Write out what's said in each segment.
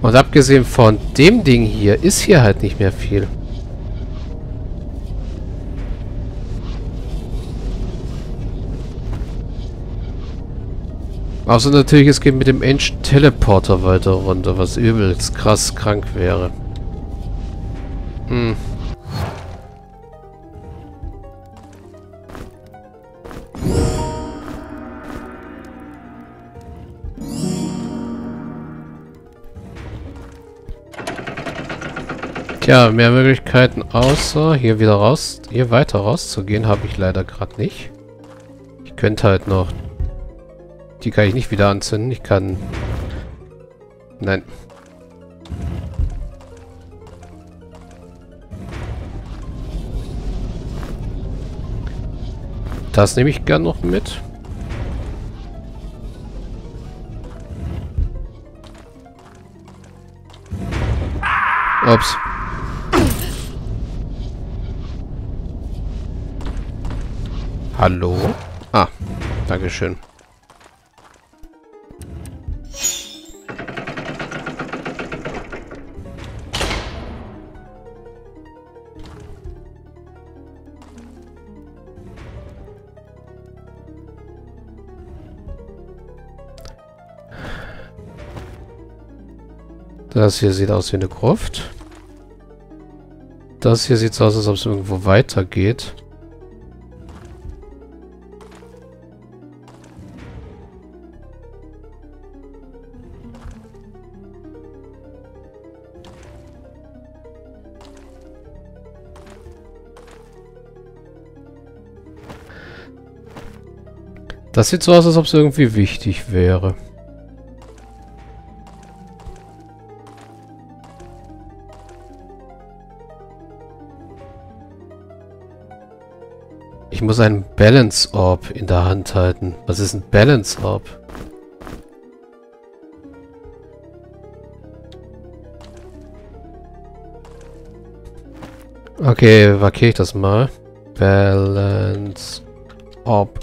Und abgesehen von dem Ding hier, ist hier halt nicht mehr viel. Außer natürlich, es geht mit dem Ancient Teleporter weiter runter, was übelst krass krank wäre. Hm. Tja, mehr Möglichkeiten außer hier wieder raus, hier weiter rauszugehen, habe ich leider gerade nicht. Ich könnte halt noch... Die kann ich nicht wieder anzünden. Ich kann... Nein. Das nehme ich gern noch mit. Ups. Hallo? Ah, dankeschön. Das hier sieht aus wie eine Gruft. Das hier sieht so aus, als ob es irgendwo weitergeht. Das sieht so aus, als ob es irgendwie wichtig wäre. Ich muss einen Balance Orb in der Hand halten. Was ist ein Balance Orb? Okay, markiere ich das mal. Balance Orb.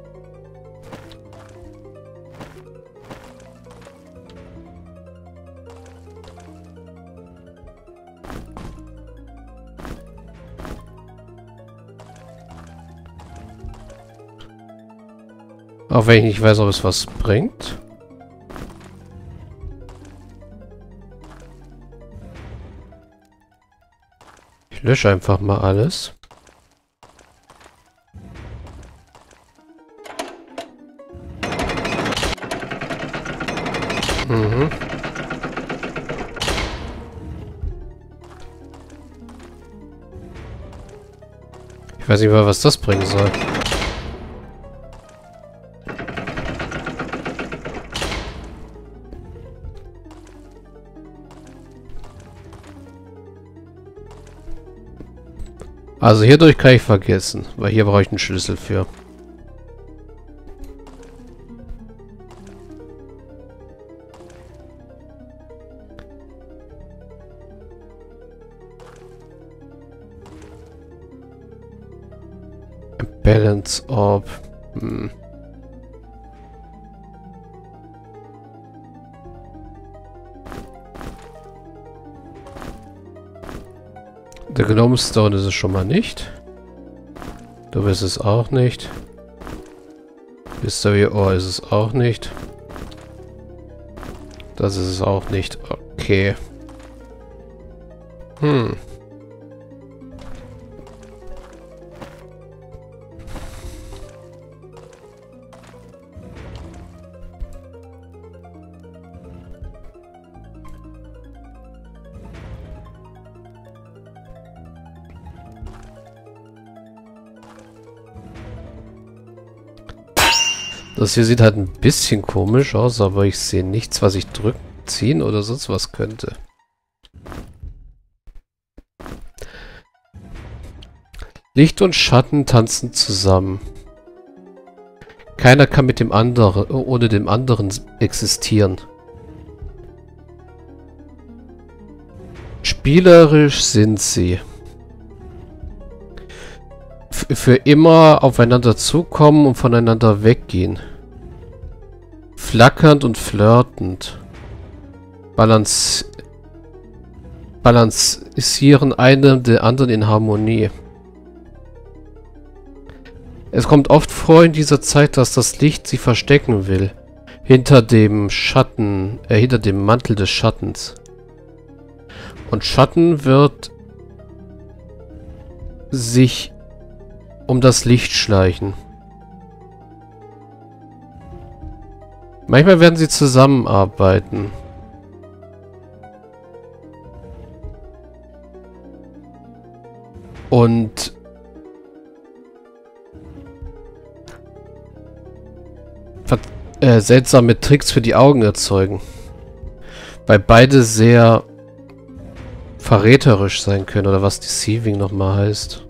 Auch wenn ich nicht weiß, ob es was bringt. Ich lösche einfach mal alles. Mhm. Ich weiß nicht mal, was das bringen soll. Also hierdurch kann ich vergessen, weil hier brauche ich einen Schlüssel für. Balance Orb. Hm. Der Gnome Stone ist es schon mal nicht. Du bist es auch nicht. Mystery Ore ist es auch nicht. Das ist es auch nicht. Okay. Hm. Das hier sieht halt ein bisschen komisch aus, aber ich sehe nichts, was ich drücken, ziehen oder sonst was könnte. Licht und Schatten tanzen zusammen. Keiner kann mit dem anderen, ohne dem anderen existieren. Spielerisch sind sie. Für immer aufeinander zukommen und voneinander weggehen. Flackernd und flirtend. balancieren eine der anderen in Harmonie. Es kommt oft vor in dieser Zeit, dass das Licht sie verstecken will. Hinter dem Schatten, hinter dem Mantel des Schattens. Und Schatten wird sich um das Licht schleichen. Manchmal werden sie zusammenarbeiten. Und seltsame Tricks für die Augen erzeugen. Weil beide sehr verräterisch sein können, oder was Deceiving nochmal heißt.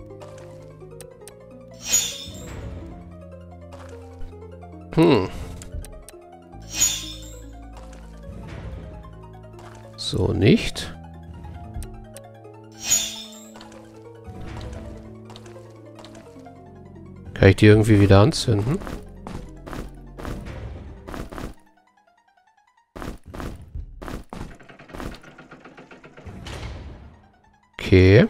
So nicht. Kann ich die irgendwie wieder anzünden? Okay.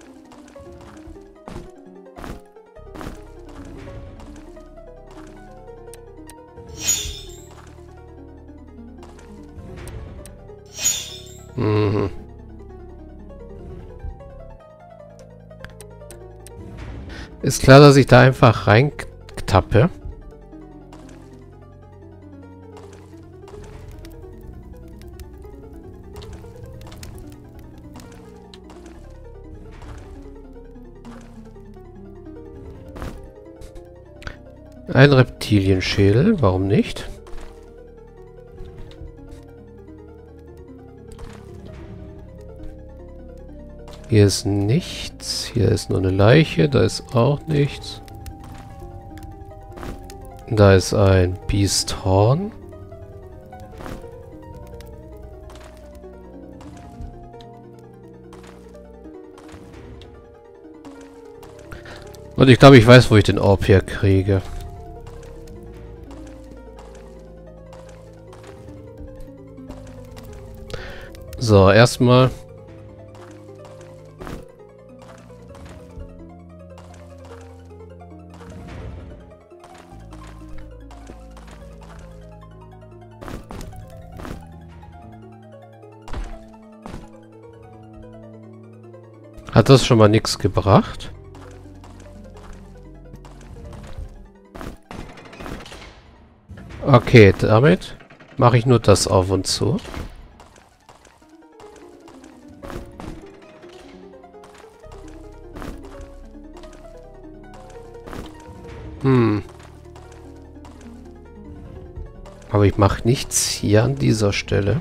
Mhm. Ist klar, dass ich da einfach reintappe. Ein Reptilienschädel, warum nicht? Hier ist nichts. Hier ist nur eine Leiche. Da ist auch nichts. Da ist ein Beasthorn. Und ich glaube, ich weiß, wo ich den Orb herkriege. So, erstmal. Hat das schon mal nichts gebracht? Okay, damit mache ich nur das auf und zu. Aber ich mache nichts hier an dieser Stelle.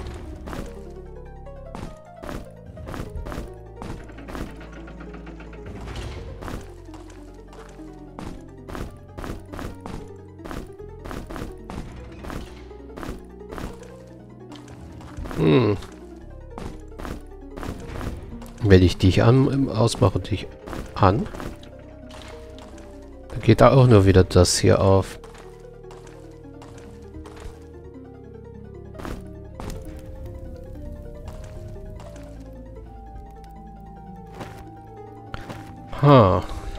Wenn ich dich ausmache, dich an, dann geht da auch nur wieder das hier auf. Ha.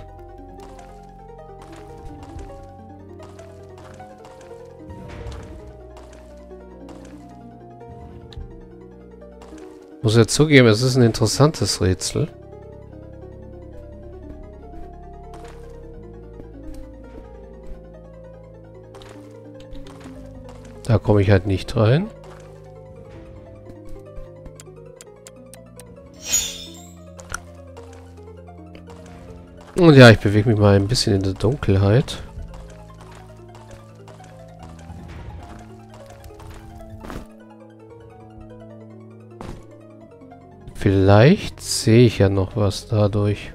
Muss ja zugeben, es ist ein interessantes Rätsel. Da komme ich halt nicht rein. Und ja, ich bewege mich mal ein bisschen in der Dunkelheit. Vielleicht sehe ich ja noch was dadurch.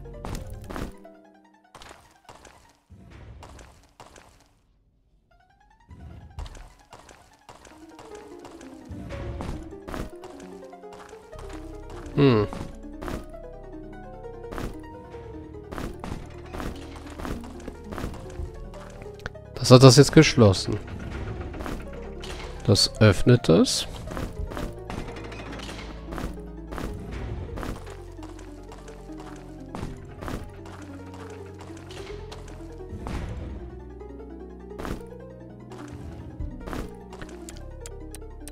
Das hat das jetzt geschlossen. Das öffnet das.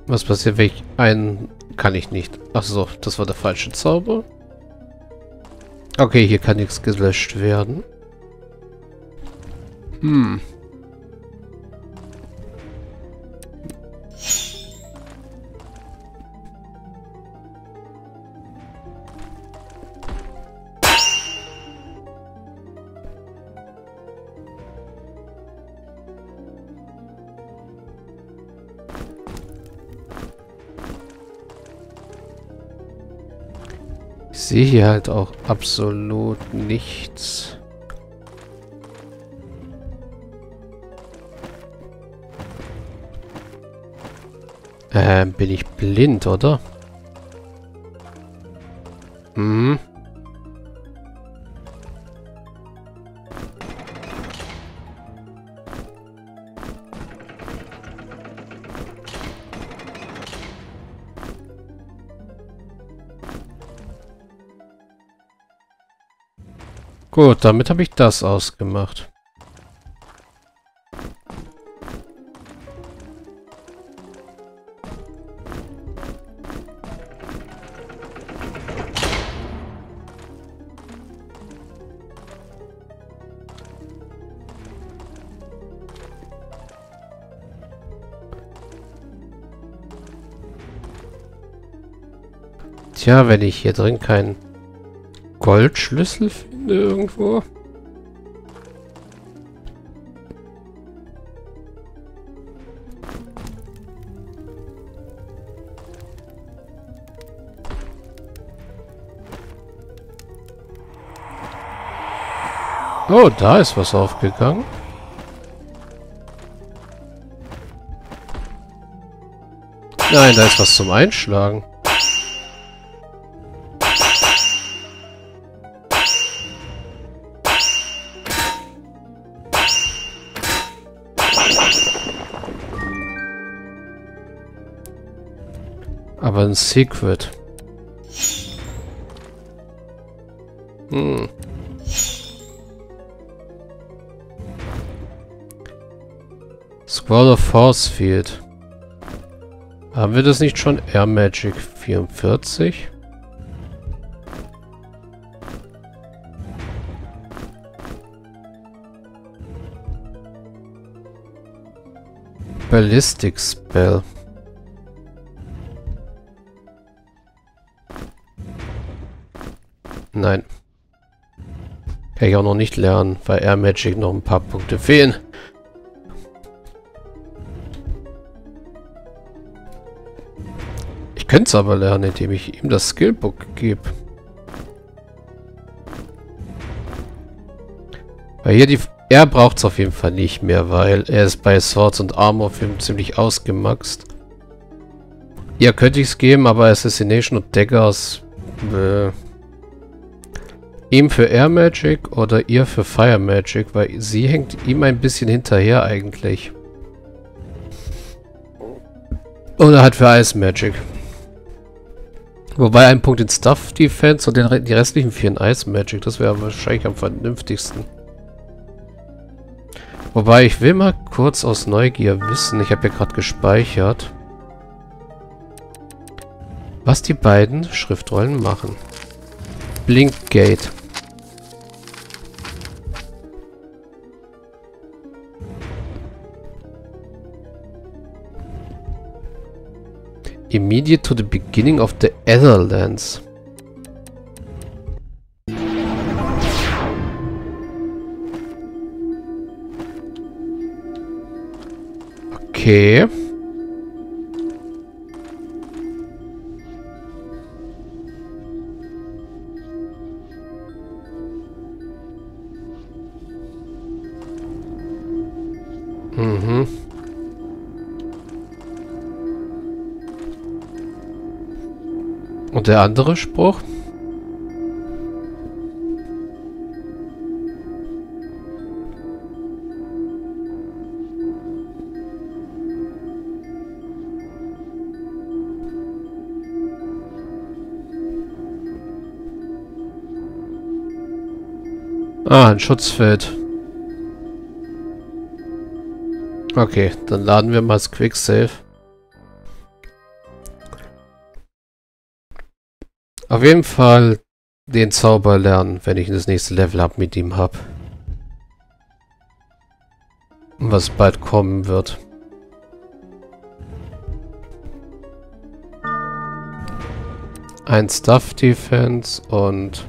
Was passiert, wenn ich einen... Kann ich nicht. Achso, das war der falsche Zauber. Okay, hier kann nichts gelöscht werden. Hm. Ich sehe hier halt auch absolut nichts. Bin ich blind, oder? Hm. Gut, damit habe ich das ausgemacht. Tja, wenn ich hier drin keinen Goldschlüssel finde irgendwo. Oh, da ist was aufgegangen. Nein, da ist was zum Einschlagen. Aber ein Secret. Hm. Scroll of Force Field. Haben wir das nicht schon? Air Magic 44? Ballistic Spell. Nein. Kann ich auch noch nicht lernen, weil Air Magic noch ein paar Punkte fehlen. Ich könnte es aber lernen, indem ich ihm das Skillbook gebe. Weil hier er braucht es auf jeden Fall nicht mehr, weil er ist bei Swords und Armor ziemlich ausgemaxt. Ja, könnte ich es geben, aber Assassination und Daggers ihm für Air Magic oder ihr für Fire Magic, weil sie hängt ihm ein bisschen hinterher eigentlich. Oder halt für Ice Magic. Wobei ein Punkt in Stuff Defense und die restlichen 4 in Ice Magic, das wäre wahrscheinlich am vernünftigsten. Wobei, ich will mal kurz aus Neugier wissen, ich habe ja gerade gespeichert, was die beiden Schriftrollen machen. Blinkgate. Immediate to the beginning of the Etherlands. Okay. Mhm. Und der andere Spruch? Ah, ein Schutzfeld. Okay, dann laden wir mal das Quicksave. Auf jeden Fall den Zauber lernen, wenn ich das nächste Level up mit ihm habe. Was bald kommen wird. Ein Stuff Defense und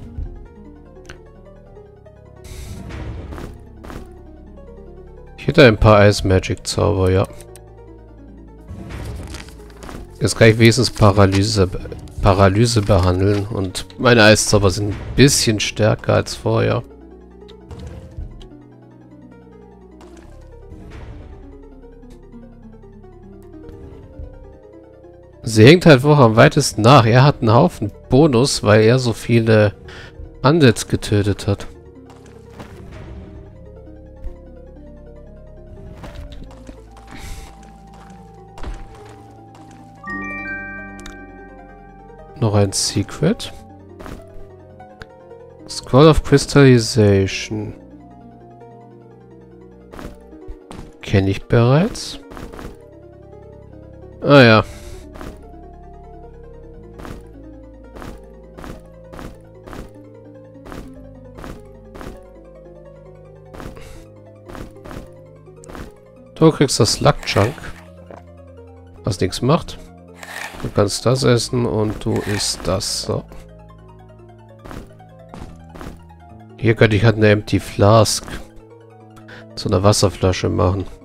ich hätte ein paar Ice Magic Zauber, ja. Jetzt kann ich wenigstens Paralyse behandeln und meine Eiszauber sind ein bisschen stärker als vorher. Sie hängt halt wohl am weitesten nach. Er hat einen Haufen Bonus, weil er so viele Undeads getötet hat. Noch ein Secret. Scroll of Crystallization. Kenne ich bereits. Ah ja. Du kriegst das Luck Chunk, was nichts macht. Du kannst das essen und du isst das. So. Hier könnte ich halt eine Empty Flask zu einer Wasserflasche machen.